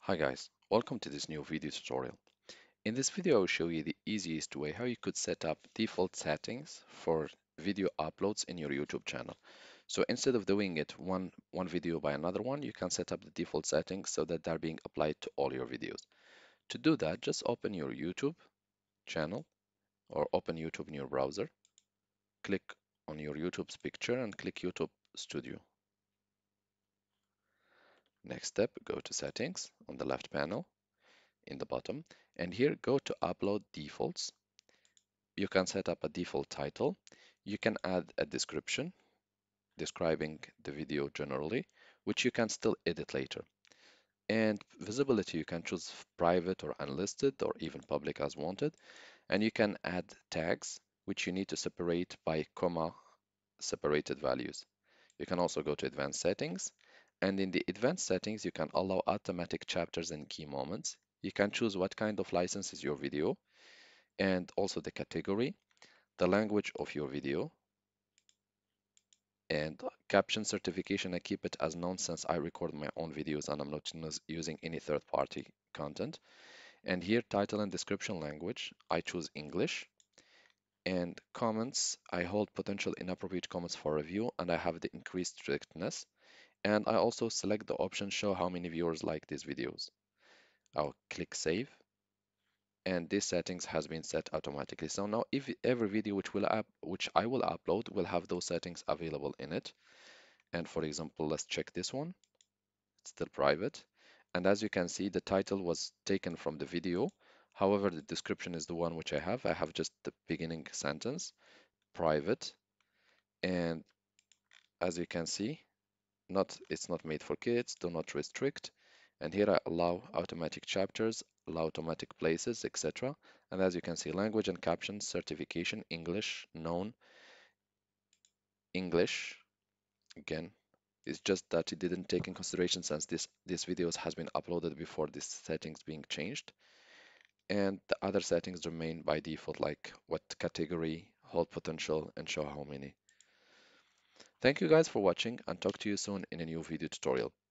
Hi guys, welcome to this new video tutorial. In this video I will show you the easiest way how you could set up default settings for video uploads in your YouTube channel. So instead of doing it one video by another one, you can set up the default settings so that they're being applied to all your videos. To do that, just open your YouTube channel or open YouTube in your browser, click on your YouTube's picture and click YouTube Studio. Next step, go to settings on the left panel in the bottom, and here go to upload defaults. You can set up a default title. You can add a description describing the video generally, which you can still edit later. And visibility, you can choose private or unlisted or even public as wanted. And you can add tags, which you need to separate by comma separated values. You can also go to advanced settings. And in the advanced settings, you can allow automatic chapters and key moments. You can choose what kind of license is your video and also the category, the language of your video, and caption certification. I keep it as known since I record my own videos and I'm not using any third-party content. And here, title and description language, I choose English. And comments, I hold potential inappropriate comments for review and I have the increased strictness. And I also select the option show how many viewers like these videos. I'll click save and this settings has been set automatically. So now if every video which I will upload will have those settings available in it. And for example, let's check this one. It's still private. And as you can see, the title was taken from the video. However, the description is the one which I have. I have just the beginning sentence, private. And as you can see, it's not made for kids, do not restrict. And here I allow automatic chapters, allow automatic places, etc. And as you can see, language and caption certification, English, known, English. Again, it's just that it didn't take in consideration since this videos has been uploaded before this settings being changed. And the other settings remain by default, like what category, hold potential, and show how many. Thank you guys for watching and talk to you soon in a new video tutorial.